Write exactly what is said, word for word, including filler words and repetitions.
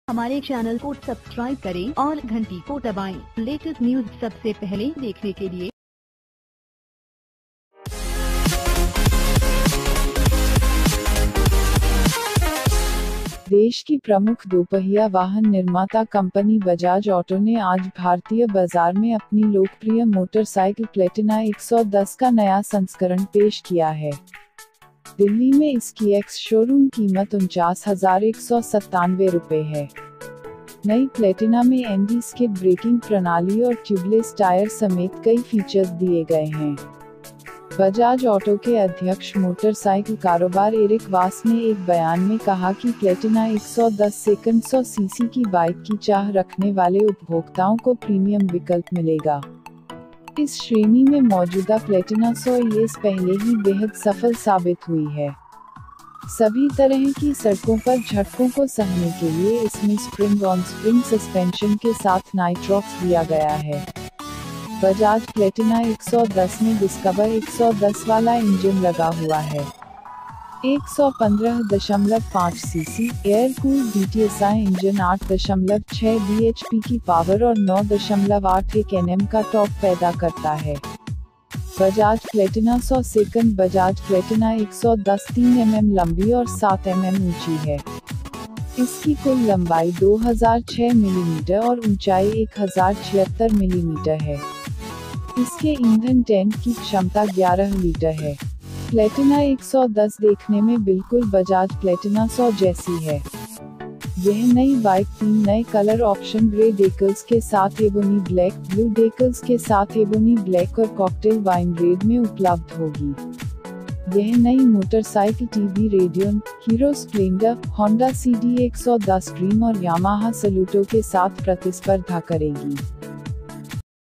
हमारे चैनल को सब्सक्राइब करें और घंटी को दबाएं। लेटेस्ट न्यूज सबसे पहले देखने के लिए। देश की प्रमुख दोपहिया वाहन निर्माता कंपनी बजाज ऑटो ने आज भारतीय बाजार में अपनी लोकप्रिय मोटरसाइकिल प्लेटिना एक सौ दस का नया संस्करण पेश किया है। दिल्ली में इसकी एक्स शोरूम कीमत उनचास हजार एक सौ सत्तानवे रुपए है। नई प्लेटिना में एंटी स्किड ब्रेकिंग प्रणाली और ट्यूबलेस टायर समेत कई फीचर्स दिए गए हैं। बजाज ऑटो के अध्यक्ष मोटरसाइकिल कारोबार एरिक वास ने एक बयान में कहा कि प्लेटिना एक सौ दस सेकंड सौ सीसी की बाइक की चाह रखने वाले उपभोक्ताओं को प्रीमियम विकल्प मिलेगा। इस श्रेणी में मौजूदा प्लेटिना सौ ईएस पहले ही बेहद सफल साबित हुई है। सभी तरह की सड़कों पर झटकों को सहने के लिए इसमें स्प्रिंग ऑन स्प्रिंग सस्पेंशन के साथ नाइट्रॉक्स दिया गया है। बजाज प्लेटिना एक सौ दस में डिस्कवर एक सौ दस वाला इंजन लगा हुआ है। एक सौ पंद्रह दशमलव पाँच cc air cooled DTSi engine आठ दशमलव छह बीएचपी की पावर और नौ दशमलव आठ एक एनएम का टॉर्क पैदा करता है। बजाज प्लेटिना सौ सेकंड बजाज प्लेटिना एक सौ दस तीन एमएम लंबी और सात एमएम ऊंची है। इसकी कुल लंबाई दो हज़ार छह मिलीमीटर और ऊंचाई एक हज़ार छिहत्तर मिलीमीटर है। इसके ईंधन टैंक की क्षमता ग्यारह लीटर है। प्लेटिना एक सौ दस देखने में बिल्कुल बजाज प्लेटिना सौ जैसी है। यह नई बाइक तीन नए कलर ऑप्शन ग्रे डेकल्स के साथ एबोनी ब्लैक, ब्लू डेकल्स के साथ एबोनी ब्लैक और कॉकटेल वाइन रेड में उपलब्ध होगी। यह नई motorcycle TV Radeon, Hero Splendor, Honda CD एक सौ दस ड्रीम और यामाहा सलूटो के साथ प्रतिस्पर्धा करेगी।